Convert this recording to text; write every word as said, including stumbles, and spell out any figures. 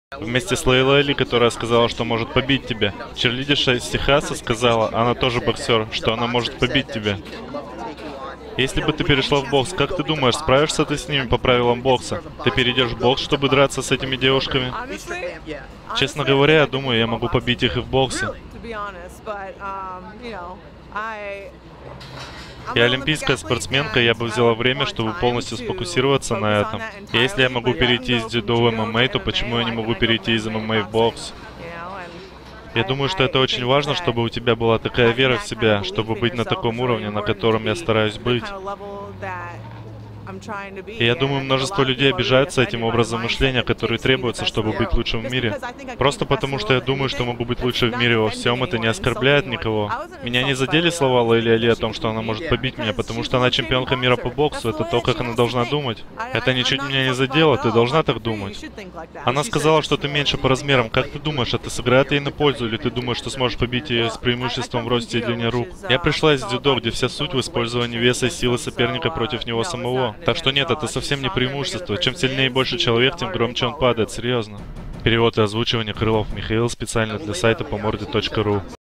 Вместе с Лейлой Али, которая сказала, что может побить тебя. Черлидерша из Техаса сказала, она тоже боксер, что она может побить тебя. Если бы ты перешла в бокс, как ты думаешь, справишься ты с ними по правилам бокса? Ты перейдешь в бокс, чтобы драться с этими девушками? Честно говоря, я думаю, я могу побить их и в боксе. Я олимпийская спортсменка, я бы взяла время, чтобы полностью сфокусироваться на этом. И если я могу перейти из дзюдо в эм эм а, то почему я не могу перейти из эм эм а в бокс? Я думаю, что это очень важно, чтобы у тебя была такая вера в себя, чтобы быть на таком уровне, на котором я стараюсь быть. И я думаю, множество людей обижаются этим образом мышления, который требуется, чтобы быть лучшим в мире. Просто потому, что я думаю, что могу быть лучше в мире во всем, это не оскорбляет никого. Меня не задели слова Лейли Али о том, что она может побить меня, потому что она чемпионка мира по боксу, это то, как она должна думать. Это ничуть меня не задело, ты должна так думать. Она сказала, что ты меньше по размерам. Как ты думаешь, это сыграет ей на пользу, или ты думаешь, что сможешь побить ее с преимуществом в росте и длине рук? Я пришла из дзюдо, где вся суть в использовании веса и силы соперника против него самого. Так что нет, это совсем не преимущество. Чем сильнее и больше человек, тем громче он падает, серьезно. Перевод и озвучивание Крылов Михаил специально для сайта поморде точка ру.